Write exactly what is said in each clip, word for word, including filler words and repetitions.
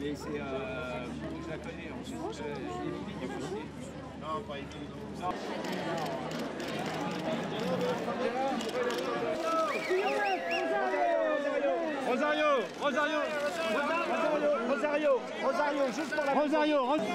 Mais c'est, euh, je la connais ensuite. Euh, Émilie Jovovich. Non, pas Émilie. Non. Rosario, Rosario, Rosario, Rosario, Rosario, juste pour la Rosario, Rosario.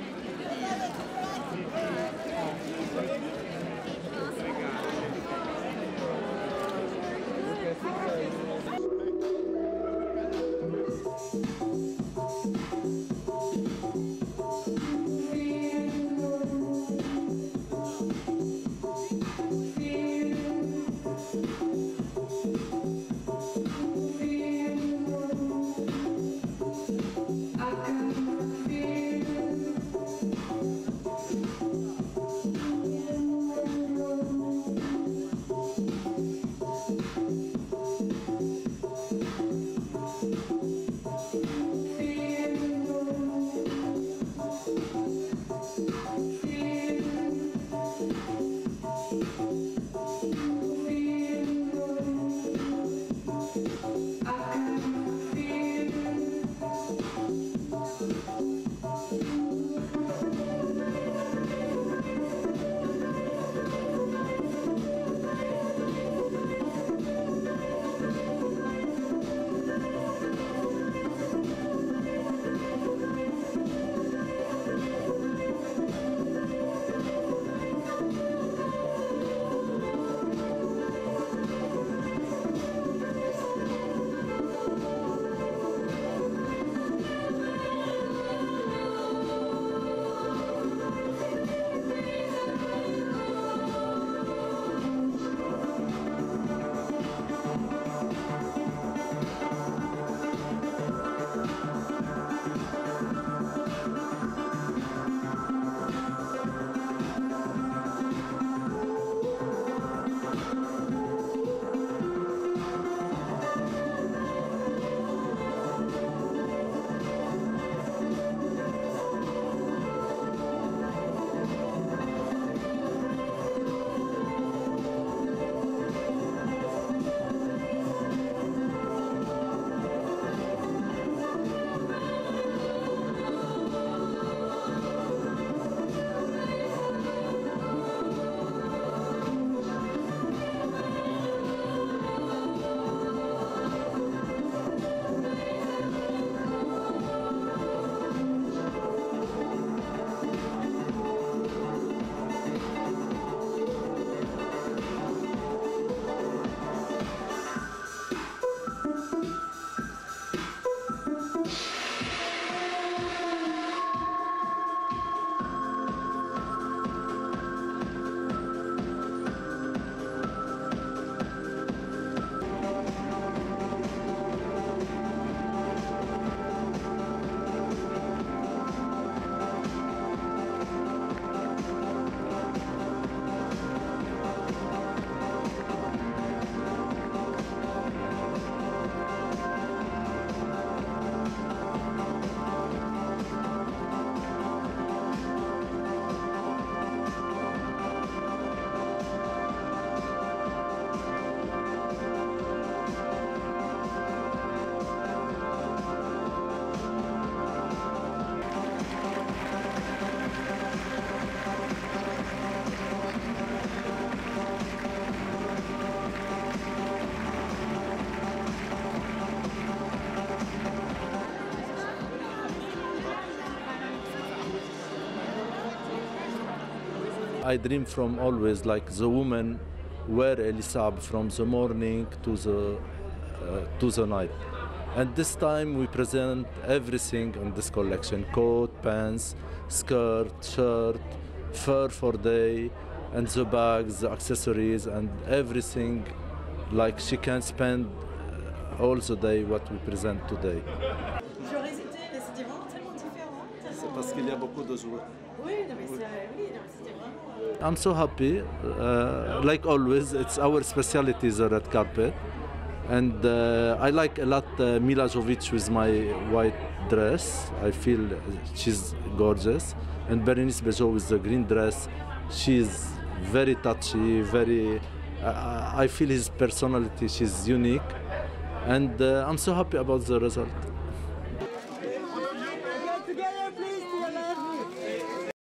I dream from always like the woman wear Elie Saab from the morning to the uh, to the night. And this time we present everything in this collection: coat, pants, skirt, shirt, fur for day, and the bags, the accessories, and everything. Like she can spend all the day what we present today. J'aurais hésité, mais c'était vraiment tellement différent. C'est parce qu'il y a beaucoup de jouets. Oui, non, mais c'est, oui, non, mais c'était vraiment. I'm so happy. Uh, like always, it's our specialty, the red carpet. And uh, I like a lot uh, Milla Jovovich with my white dress. I feel she's gorgeous. And Berenice Bejo with the green dress. She's very touchy, very... Uh, I feel his personality, she's unique. And uh, I'm so happy about the result. together, please.